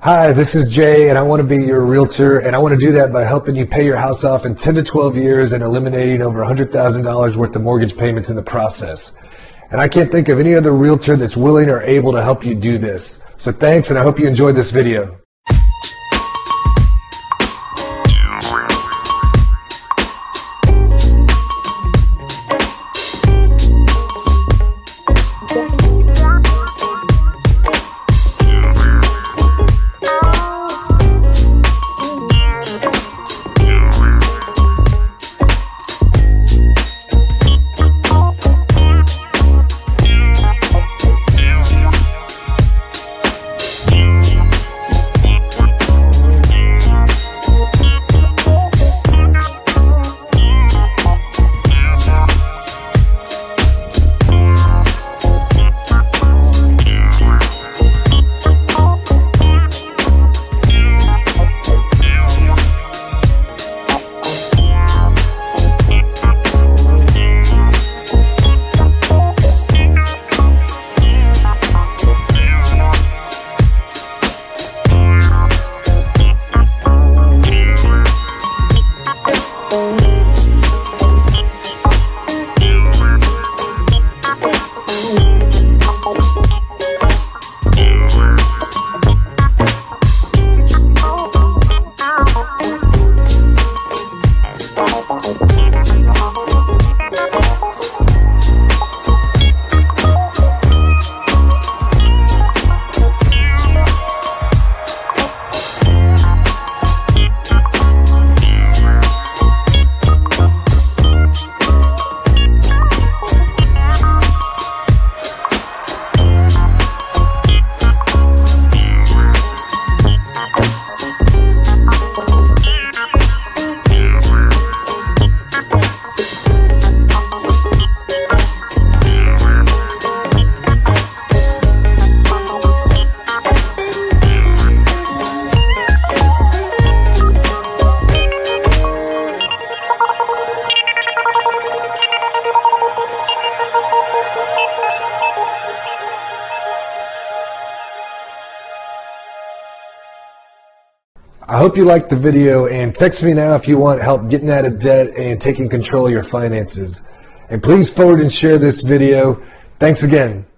Hi, this is Jay, and I want to be your realtor, and I want to do that by helping you pay your house off in 10 to 12 years and eliminating over $100,000 worth of mortgage payments in the process. And I can't think of any other realtor that's willing or able to help you do this. So thanks, and I hope you enjoyed this video. I hope you liked the video, and text me now if you want help getting out of debt and taking control of your finances. And please forward and share this video. Thanks again.